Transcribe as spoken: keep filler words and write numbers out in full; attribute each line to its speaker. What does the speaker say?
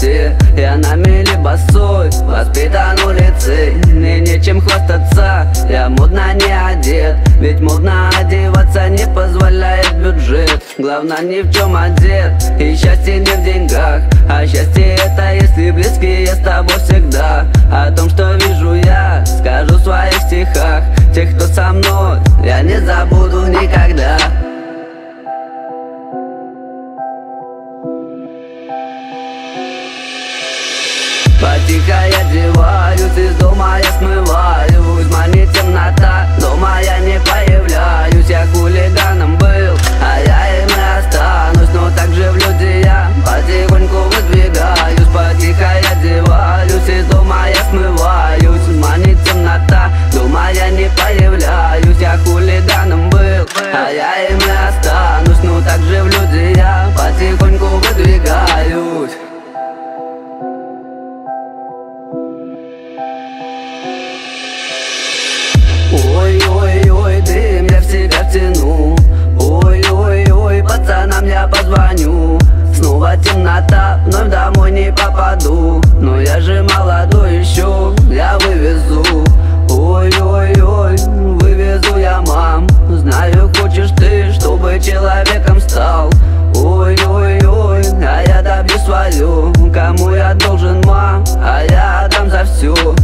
Speaker 1: все. Я на мели босой, воспитан улицей, мне нечем хвастаться, я модно не одет. Ведь модно одеваться не позволяет бюджет. Главное ни в чем одет, и счастье не в деньгах, а счастье это если близкие с тобой всегда. О том, что вижу я, скажу в своих стихах. Тех, кто со мной, я не забуду никогда. Потихо я одеваюсь, из дома я смываюсь. Манит темнота, дома я не появляюсь. Я хулиганом был, а я им и останусь. Но также в люди я потихоньку выдвигаюсь. Потихо я одеваюсь, из дома я смываюсь. Манит темнота, дома я не появляюсь. Я хулиганом был, а я им и останусь. Но также в люди я потихоньку выдвигаюсь. Ой-ой-ой, дым я в себя втяну. Ой-ой-ой, пацанам я позвоню. Снова темнота, вновь домой не попаду. Но я же молодой еще, я вывезу. Ой-ой-ой, вывезу я, мам. Знаю, хочешь ты, чтобы человеком стал. Ой-ой-ой, а я добью свое. Кому я должен, мам, а я отдам за все.